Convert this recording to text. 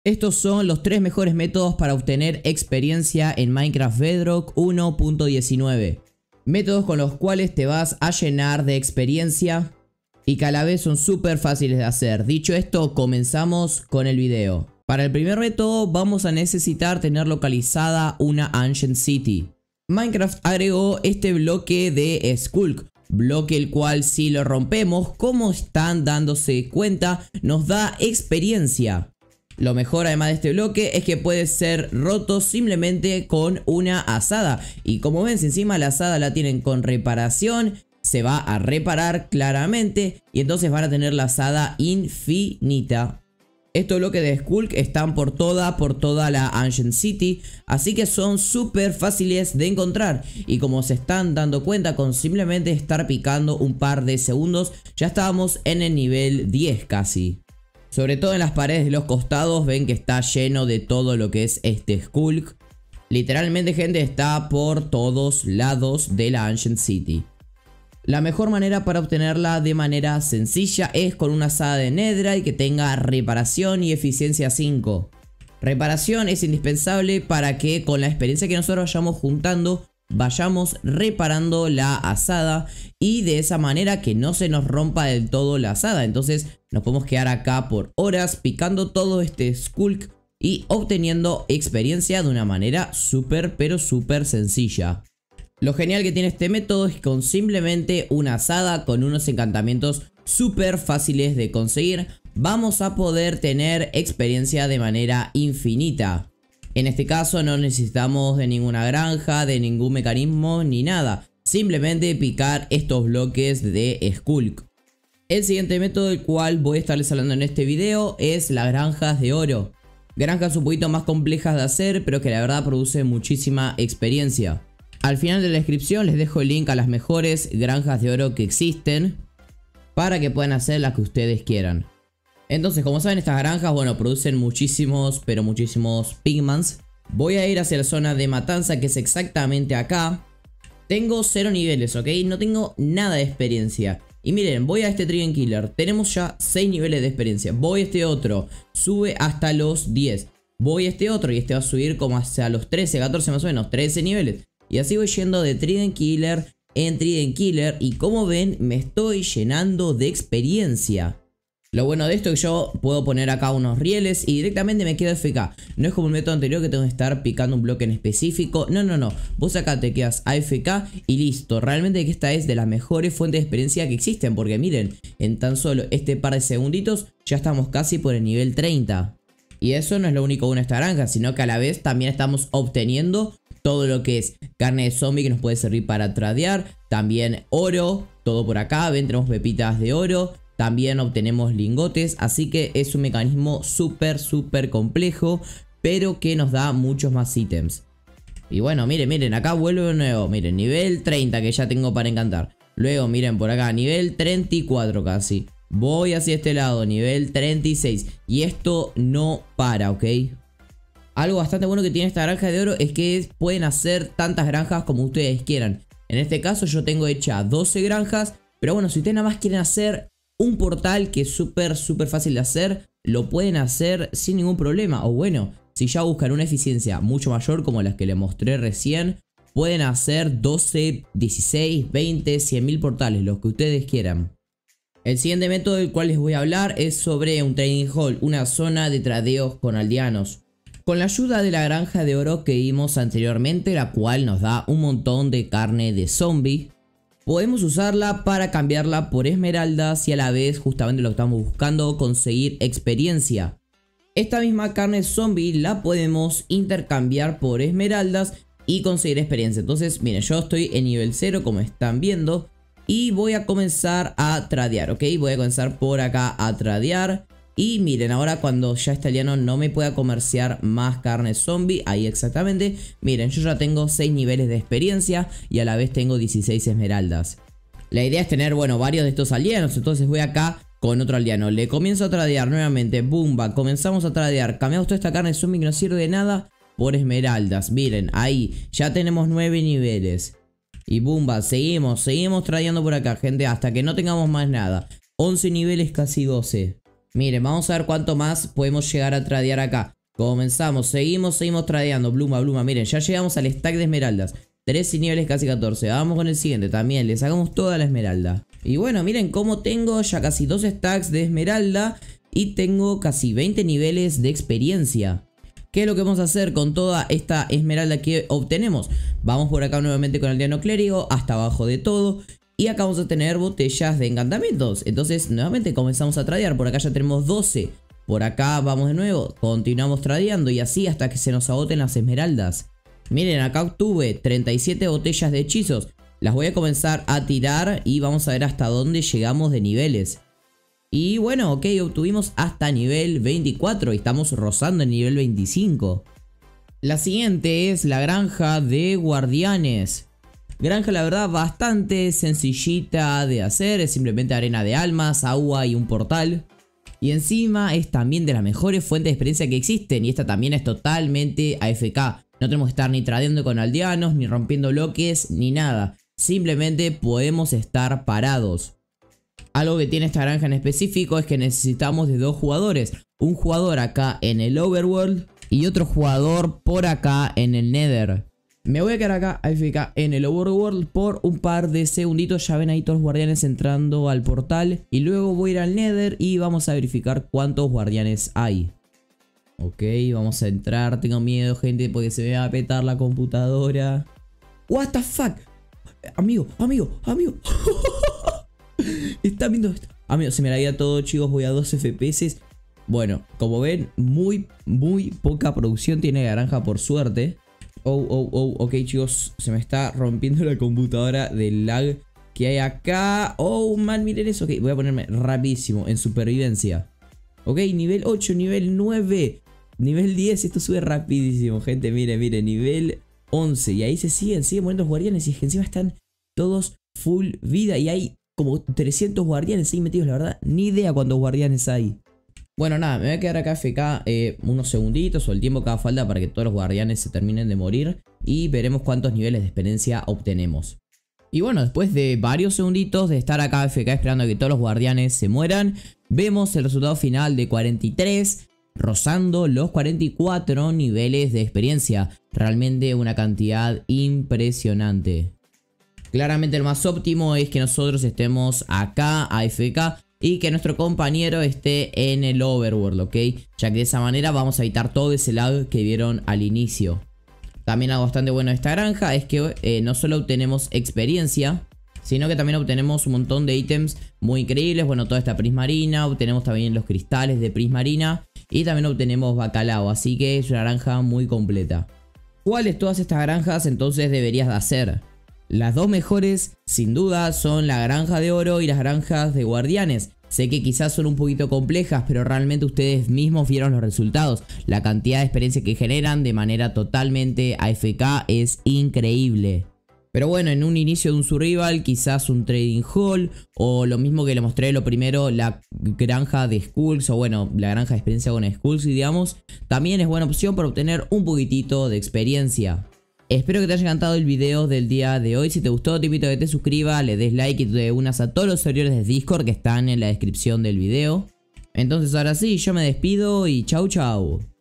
Estos son los 3 mejores métodos para obtener experiencia en Minecraft Bedrock 1.19. Métodos con los cuales te vas a llenar de experiencia y que a la vez son súper fáciles de hacer. Dicho esto, comenzamos con el video. Para el primer método vamos a necesitar tener localizada una Ancient City. Minecraft agregó este bloque de Skulk, bloque el cual si lo rompemos, como están dándose cuenta, nos da experiencia. Lo mejor además de este bloque es que puede ser roto simplemente con una azada. Y como ven, si encima la azada la tienen con reparación, se va a reparar claramente y entonces van a tener la azada infinita. Estos bloques de Skulk están por toda la Ancient City, así que son súper fáciles de encontrar. Y como se están dando cuenta, con simplemente estar picando un par de segundos, ya estábamos en el nivel 10 casi. Sobre todo en las paredes de los costados ven que está lleno de todo lo que es este Skulk. Literalmente, gente, está por todos lados de la Ancient City. La mejor manera para obtenerla de manera sencilla es con una azada de Netherite que tenga reparación y eficiencia 5. Reparación es indispensable para que con la experiencia que nosotros vayamos juntando vayamos reparando la azada y de esa manera que no se nos rompa del todo la azada. Entonces nos podemos quedar acá por horas picando todo este Skulk y obteniendo experiencia de una manera súper pero súper sencilla. Lo genial que tiene este método es que con simplemente una azada con unos encantamientos súper fáciles de conseguir vamos a poder tener experiencia de manera infinita. En este caso no necesitamos de ninguna granja, de ningún mecanismo ni nada. Simplemente picar estos bloques de Skulk. El siguiente método del cual voy a estarles hablando en este video es las granjas de oro. Granjas un poquito más complejas de hacer, pero que la verdad producen muchísima experiencia. Al final de la descripción les dejo el link a las mejores granjas de oro que existen para que puedan hacer las que ustedes quieran. Entonces, como saben, estas granjas, bueno, producen muchísimos, pero muchísimos pigments. Voy a ir hacia la zona de matanza, que es exactamente acá. Tengo 0 niveles, ¿ok? No tengo nada de experiencia. Y miren, voy a este Trident Killer. Tenemos ya 6 niveles de experiencia. Voy a este otro. Sube hasta los 10. Voy a este otro y este va a subir como hacia los 13, 14 más o menos. 13 niveles. Y así voy yendo de Trident Killer en Trident Killer. Y como ven, me estoy llenando de experiencia. Lo bueno de esto es que yo puedo poner acá unos rieles y directamente me quedo AFK. No es como el método anterior que tengo que estar picando un bloque en específico. No. Vos acá te quedas AFK y listo. Realmente que esta es de las mejores fuentes de experiencia que existen. Porque miren, en tan solo este par de segunditos ya estamos casi por el nivel 30. Y eso no es lo único bueno de esta granja, sino que a la vez también estamos obteniendo todo lo que es carne de zombie que nos puede servir para tradear. También oro, todo por acá. Ven, tenemos pepitas de oro. También obtenemos lingotes, así que es un mecanismo súper complejo, pero que nos da muchos más ítems. Y bueno, miren, acá vuelvo de nuevo, miren, nivel 30 que ya tengo para encantar. Luego, miren por acá, nivel 34 casi. Voy hacia este lado, nivel 36. Y esto no para, ¿ok? Algo bastante bueno que tiene esta granja de oro es que pueden hacer tantas granjas como ustedes quieran. En este caso yo tengo hecha 12 granjas, pero bueno, si ustedes nada más quieren hacer un portal que es súper fácil de hacer, lo pueden hacer sin ningún problema. O bueno, si ya buscan una eficiencia mucho mayor como las que les mostré recién, pueden hacer 12, 16, 20, 100.000 portales, los que ustedes quieran. El siguiente método del cual les voy a hablar es sobre un trading hall, una zona de tradeos con aldeanos. Con la ayuda de la granja de oro que vimos anteriormente, la cual nos da un montón de carne de zombie, podemos usarla para cambiarla por esmeraldas y a la vez justamente lo que estamos buscando, conseguir experiencia. Esta misma carne zombie la podemos intercambiar por esmeraldas y conseguir experiencia. Entonces miren, yo estoy en nivel 0 como están viendo y voy a comenzar a tradear, ¿ok? Voy a comenzar por acá a tradear. Y miren, ahora cuando ya este aldeano no me pueda comerciar más carne zombie, ahí exactamente, miren, yo ya tengo 6 niveles de experiencia y a la vez tengo 16 esmeraldas. La idea es tener, bueno, varios de estos aldeanos, entonces voy acá con otro aldeano. Le comienzo a tradear nuevamente, bumba, comenzamos a tradear, cambiamos toda esta carne zombie que no sirve de nada por esmeraldas. Miren, ahí ya tenemos 9 niveles. Y bumba, seguimos tradeando por acá, gente, hasta que no tengamos más nada. 11 niveles, casi 12. Miren, vamos a ver cuánto más podemos llegar a tradear acá. Comenzamos, seguimos tradeando. Bluma, miren, ya llegamos al stack de esmeraldas. 13 niveles, casi 14. Vamos con el siguiente también, le sacamos toda la esmeralda. Y bueno, miren cómo tengo ya casi 2 stacks de esmeralda y tengo casi 20 niveles de experiencia. ¿Qué es lo que vamos a hacer con toda esta esmeralda que obtenemos? Vamos por acá nuevamente con el aldeano clérigo, hasta abajo de todo. Y acá vamos a tener botellas de encantamientos. Entonces nuevamente comenzamos a tradear. Por acá ya tenemos 12. Por acá vamos de nuevo, continuamos tradeando y así hasta que se nos agoten las esmeraldas. Miren, acá obtuve 37 botellas de hechizos. Las voy a comenzar a tirar y vamos a ver hasta dónde llegamos de niveles. Y bueno, ok, obtuvimos hasta nivel 24 y estamos rozando el nivel 25. La siguiente es la granja de guardianes. Granja la verdad bastante sencillita de hacer, es simplemente arena de almas, agua y un portal. Y encima es también de las mejores fuentes de experiencia que existen. Y esta también es totalmente AFK. No tenemos que estar ni tradeando con aldeanos, ni rompiendo bloques, ni nada. Simplemente podemos estar parados. Algo que tiene esta granja en específico es que necesitamos de 2 jugadores. Un jugador acá en el Overworld y otro jugador por acá en el Nether. Me voy a quedar acá AFK en el Overworld por un par de segunditos. Ya ven ahí todos los guardianes entrando al portal. Y luego voy a ir al Nether y vamos a verificar cuántos guardianes hay. Ok, vamos a entrar. Tengo miedo, gente, porque se me va a petar la computadora. What the fuck. Amigo. ¿Están viendo esto? Amigo, se me la vida todo, chicos. Voy a 2 FPS. Bueno, como ven, muy poca producción tiene la granja por suerte. Ok, chicos, se me está rompiendo la computadora del lag que hay acá. Oh, man, miren eso. Ok, voy a ponerme rapidísimo en supervivencia. Ok, nivel 8, nivel 9, nivel 10. Esto sube rapidísimo, gente. Miren, nivel 11. Y ahí siguen muriendo los guardianes. Y es que encima están todos full vida. Y hay como 300 guardianes ahí metidos, la verdad. Ni idea cuántos guardianes hay. Bueno, nada, me voy a quedar acá AFK unos segunditos o el tiempo que haga falta para que todos los guardianes se terminen de morir. Y veremos cuántos niveles de experiencia obtenemos. Y bueno, después de varios segunditos de estar acá AFK esperando a que todos los guardianes se mueran, vemos el resultado final de 43, rozando los 44 niveles de experiencia. Realmente una cantidad impresionante. Claramente el más óptimo es que nosotros estemos acá AFK y que nuestro compañero esté en el Overworld, ¿ok? Ya que de esa manera vamos a evitar todo ese lag que vieron al inicio. También algo bastante bueno de esta granja es que no solo obtenemos experiencia, sino que también obtenemos un montón de ítems muy increíbles. Bueno, toda esta prismarina, obtenemos también los cristales de prismarina y también obtenemos bacalao. Así que es una granja muy completa. ¿Cuáles todas estas granjas entonces deberías de hacer? Las 2 mejores sin duda son la granja de oro y las granjas de guardianes. Sé que quizás son un poquito complejas, pero realmente ustedes mismos vieron los resultados. La cantidad de experiencia que generan de manera totalmente AFK es increíble. Pero bueno, en un inicio de un survival, quizás un trading hall, o lo mismo que le mostré lo primero, la granja de skulls, o bueno, la granja de experiencia con skulls, digamos, también es buena opción para obtener un poquitito de experiencia. Espero que te haya encantado el video del día de hoy. Si te gustó, te invito a que te suscribas, le des like y te unas a todos los servidores de Discord que están en la descripción del video. Entonces ahora sí, yo me despido y chau chau.